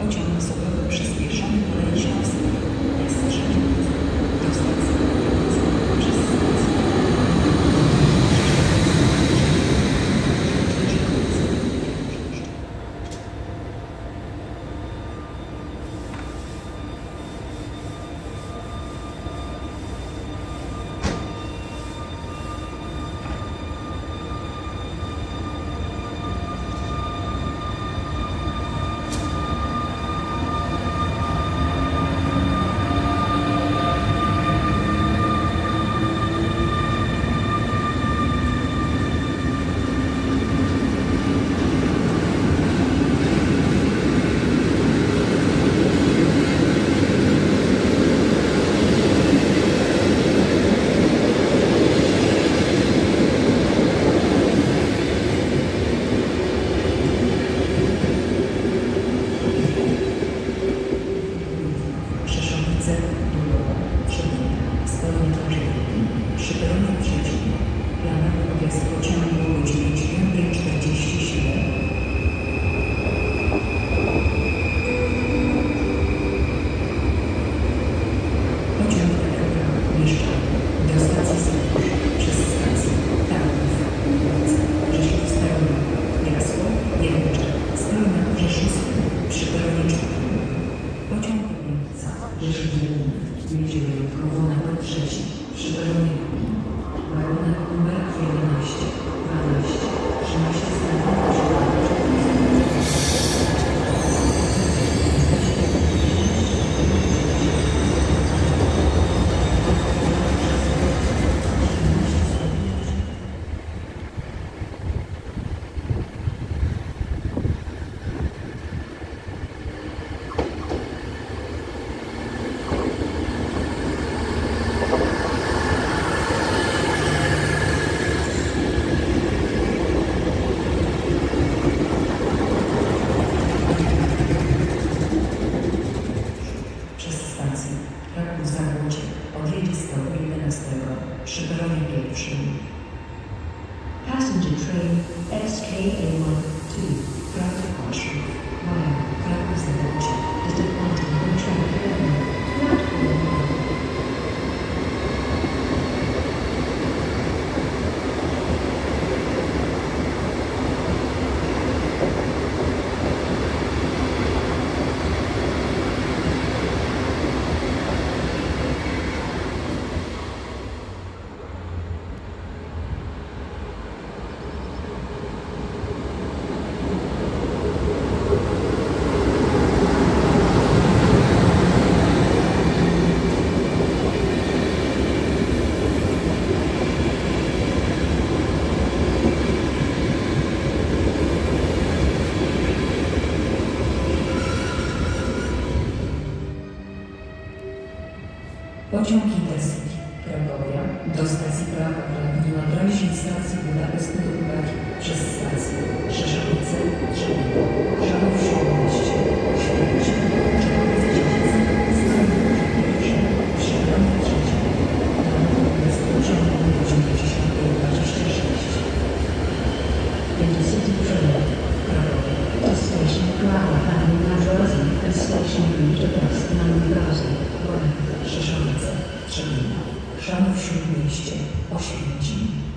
Pociąg osobowy przyspieszony kolei śląskiej. Pasażerowie do stacji przez stację. Przy peronie trzecim planowany odjazd pociągu o godzinie 9:47. Pociąg PKP Mieszczany do stacji Zabrze przez stację Tarnów, ulica Rzeszów-Staronia, Jasło, Jędrze, Staronia Rzeszowską przy peronie czwartym. Pociąg Wielca Rzeszów-Wielny jedzie wyjątkowo na tor trzeci przy peronie drugim. Warunek numer 11, 12, 13 przy peronie pierwszym. Passenger train SKA-1 to Kraków Kaszów via Kraków Zabrze is departing from track 11, platform 1. Pociąg Intercity Cracovia do stacji Praga Krawni na trasie stacji Budapeszt do Pragi przez stację Rzeszowice, Trzebin, Żanów Śródmieście, Świecie, Czechowice-Dziedzice, Staronie Pierwsze, przy peronie trzecim. Planowy jest pociągu o godzinie 10:26. Intercity train Cracovia to station Praga na Drodze and station Budapest na Drodze. Rzeszowice, Trzebin, Żanów Śródmieście, Oświęcim.